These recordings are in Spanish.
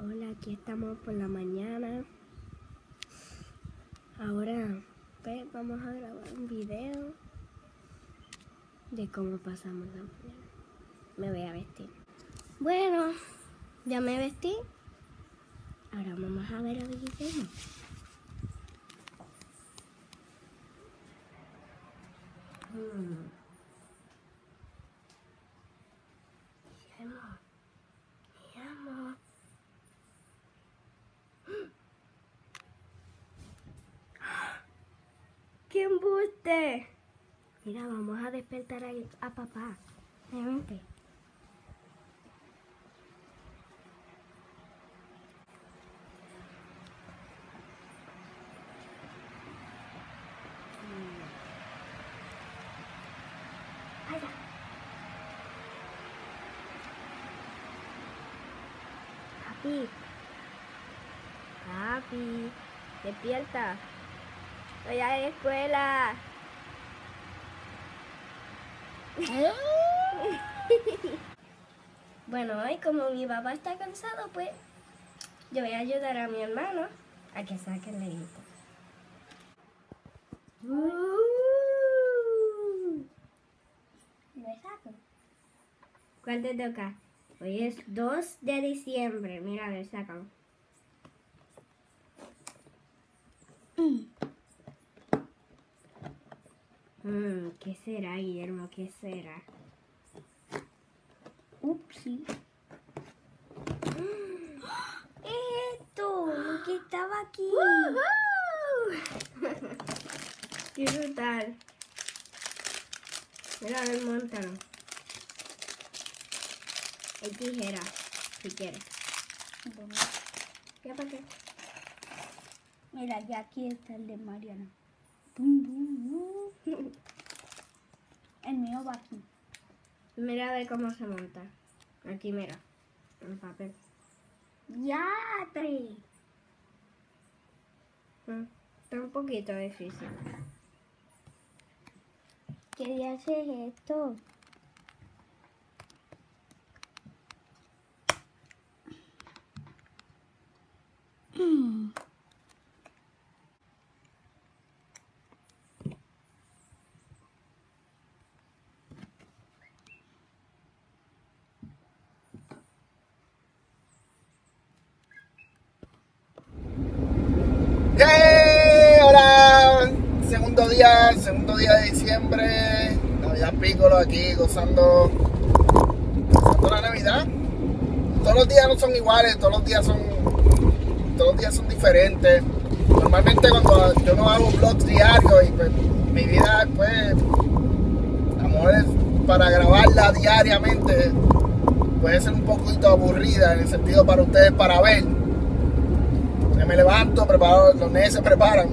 Hola, aquí estamos por la mañana. Ahora pues vamos a grabar un video de cómo pasamos la mañana. Me voy a vestir. Bueno, ya me vestí. Ahora vamos a ver el video. ¡Qué embuste! Mira, vamos a despertar a papá. Vente. Allá. Papi. Papi. Despierta. Voy a la escuela. Bueno, hoy como mi papá está cansado, pues yo voy a ayudar a mi hermano a que saque el leguito. ¿Lo saco? ¿Cuál te toca? Hoy es 2 de diciembre. Mira, lo sacan. ¿Qué será, Guillermo? ¿Qué será? Upsi. ¡Esto! Lo que estaba aquí. ¡Qué brutal! Mira, a ver, montalo. Hay tijera, si quieres. ¿Ya para qué? Mira, ya aquí está el de Mariana. El mío va aquí. Mira a ver cómo se monta. Aquí, mira. En papel. ¡Ya! Está un poquito difícil. Quería hacer esto. Hola, segundo día de diciembre, Navidad Piccolo aquí gozando la Navidad. Todos los días no son iguales, todos los días son diferentes. Normalmente cuando yo no hago vlogs diarios y pues mi vida pues a lo mejor es para grabarla diariamente puede ser un poquito aburrida en el sentido para ustedes para ver. Me levanto, preparo, los nenes se preparan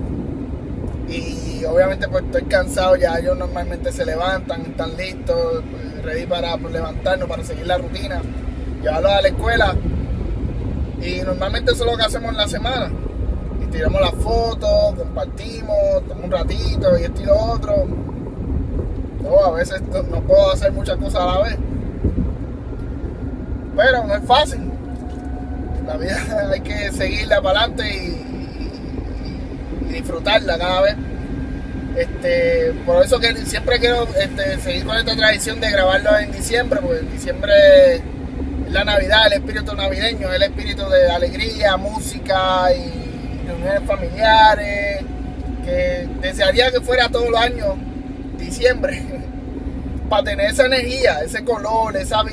y obviamente pues estoy cansado ya. Ellos normalmente se levantan, están listos, pues, ready para levantarnos, para seguir la rutina, llevarlos a la escuela, y normalmente eso es lo que hacemos en la semana y tiramos las fotos, compartimos, tomamos un ratito y esto y lo otro. A veces no puedo hacer muchas cosas a la vez, pero no es fácil. La vida hay que seguirla para adelante y disfrutarla cada vez. Por eso que siempre quiero seguir con esta tradición de grabarlo en diciembre, porque en diciembre es la Navidad, el espíritu navideño, el espíritu de alegría, música y reuniones familiares, que desearía que fuera todos los años diciembre, para tener esa energía, ese color, esa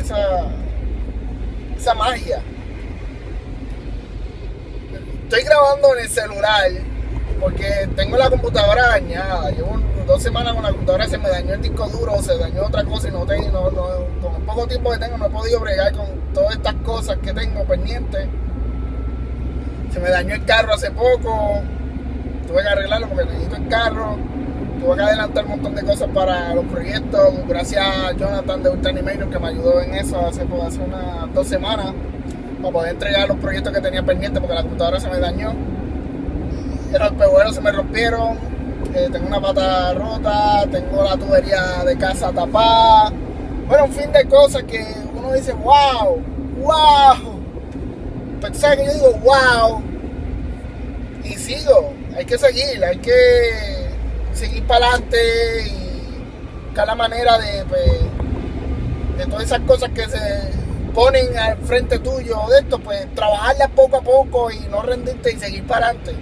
magia. Estoy grabando en el celular porque tengo la computadora dañada. Llevo 2 semanas con la computadora, se me dañó el disco duro, se dañó otra cosa y con el poco tiempo que tengo no he podido bregar con todas estas cosas que tengo pendientes. Se me dañó el carro hace poco, tuve que arreglarlo porque necesito el carro. Tuve que adelantar un montón de cosas para los proyectos, gracias a Jonathan de Ultra Animator que me ayudó en eso hace unas 2 semanas. Para poder entregar los proyectos que tenía pendientes porque la computadora se me dañó, los espejuelos se me rompieron, tengo una pata rota, tengo la tubería de casa tapada. Bueno, un fin de cosas que uno dice wow, pues tú sabes que yo digo, wow, y sigo, hay que seguir para adelante y buscar la manera de, pues, de todas esas cosas que se ponen al frente tuyo de esto, pues trabajarlas poco a poco y no rendirte y seguir para adelante.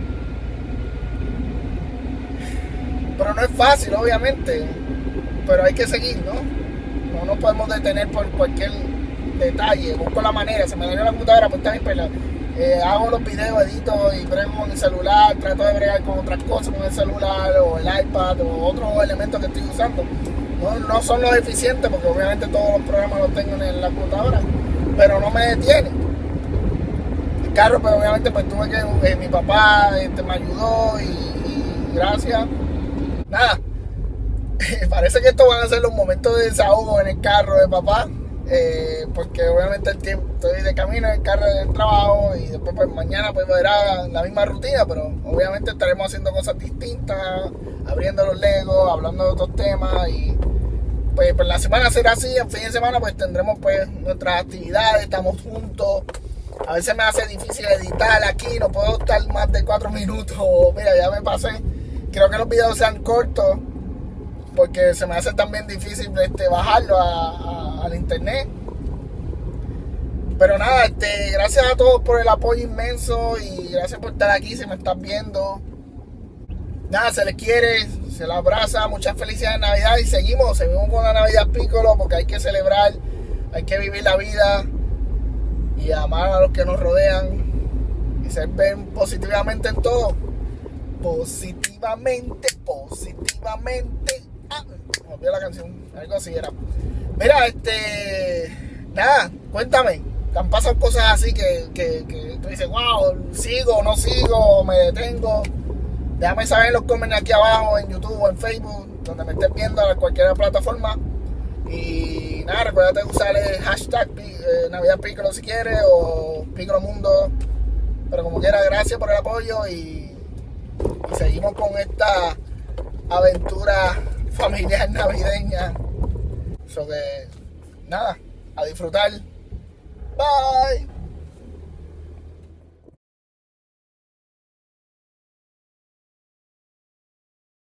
Pero no es fácil, obviamente, pero hay que seguir, ¿no? No nos podemos detener por cualquier detalle. Busco la manera, se me dañó la computadora, pues también, pero hago los videos, edito y brego con el celular, trato de bregar con otras cosas con el celular o el iPad o otros elementos que estoy usando. No son los eficientes porque obviamente todos los programas los tengo en la computadora, pero no me detiene. El carro, pues obviamente pues tuve que, mi papá me ayudó y gracias. Nada, parece que estos van a ser los momentos de desahogo en el carro de papá, porque obviamente el tiempo, estoy de camino en el carro del trabajo y después pues mañana pues verá la misma rutina, pero obviamente estaremos haciendo cosas distintas, abriendo los legos, hablando de otros temas y pues la semana será así, el fin de semana pues tendremos pues nuestras actividades, estamos juntos. A veces me hace difícil editar aquí, no puedo estar más de 4 minutos, mira ya me pasé. Quiero que los videos sean cortos porque se me hace también difícil bajarlo al internet. Pero nada, gracias a todos por el apoyo inmenso y gracias por estar aquí, si me estás viendo. Nada, se les quiere, se les abraza, muchas felicidades de Navidad y seguimos con la Navidad Piccolo porque hay que celebrar, hay que vivir la vida y amar a los que nos rodean y ser positivamente en todo. Positivamente. Me olvidé la canción, algo así era. Mira, nada, cuéntame. ¿Te han pasado cosas así que tú dices, wow, sigo, no sigo, me detengo? Déjame saber en los comentarios aquí abajo, en YouTube o en Facebook, donde me estés viendo, en cualquier plataforma. Y nada, recuerda usar el hashtag Navidad Piccolo si quieres, o Piccolo Mundo. Pero como quiera, gracias por el apoyo y seguimos con esta aventura familiar navideña. So que nada, a disfrutar. Bye.